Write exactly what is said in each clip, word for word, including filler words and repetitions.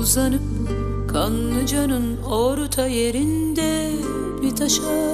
uzanıp Kanlıca'nın orta yerinde bir taşa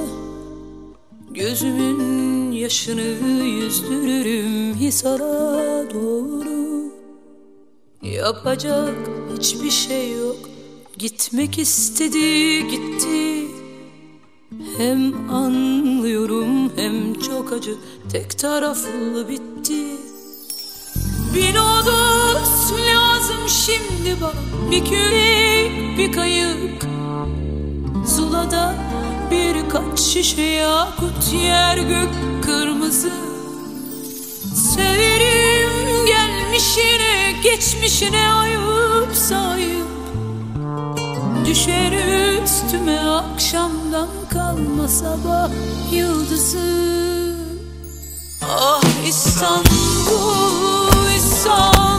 gözümün yaşını yüzdürürüm Hisar'a doğru. Yapacak hiçbir şey yok, gitmek istedi gitti. Hem anlıyorum hem çok acı, tek taraflı bitti. Bir lodos lazım şimdi bana, bir kürek bir kayık. Zula'da birkaç şişe yakut, yer gök kırmızı. Severim gelmişine geçmişine ayıp sayıp. Düşer üstüme akşamdan kalma sabah yıldızı. Ah İstanbul, İstanbul.